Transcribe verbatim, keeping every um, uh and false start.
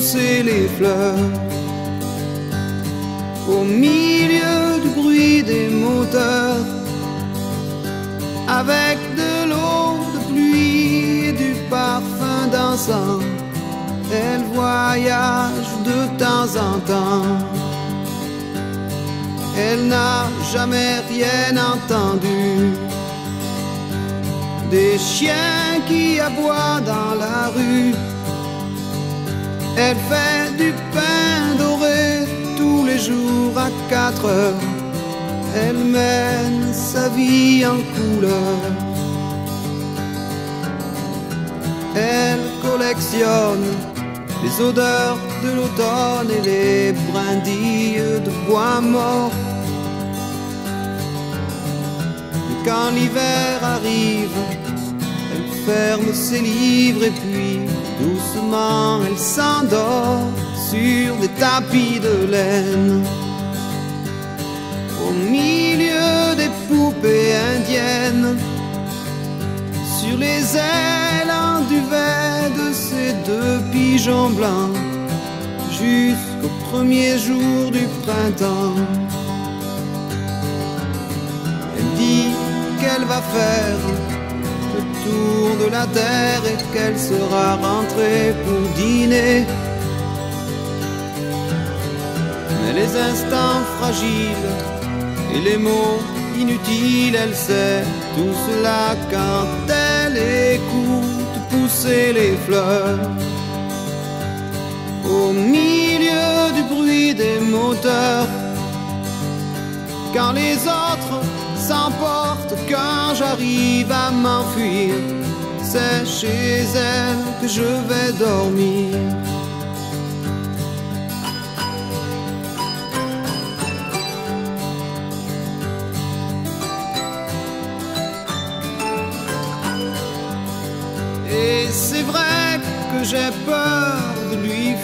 pousser les fleurs. Au milieu du bruit des moteurs, avec de l'eau de pluie et du parfum d'encens, elle voyage de temps en temps. Elle n'a jamais rien entendu des chiens qui aboient dans la rue. Elle fait du pain doré tous les jours à quatre heures. Elle mène sa vie en couleur. Elle collectionne les odeurs de l'automne et les brindilles de bois mort. Et quand l'hiver arrive, elle ferme ses livres et puis doucement elle s'endort sur des tapis de laine. Au milieu des poupées indiennes, sur les ailes en duvet de ces deux pigeons blancs, jusqu'au premier jour du printemps. Elle dit qu'elle va faire le tour de la terre et qu'elle sera rentrée pour dîner. Mais les instants fragiles et les mots inutiles, elle sait tout cela quand elle écoute pousser les fleurs. Au milieu du bruit des moteurs, quand les autres s'emportent, quand j'arrive à m'enfuir, c'est chez elle que je vais dormir. Et c'est vrai que j'ai peur de lui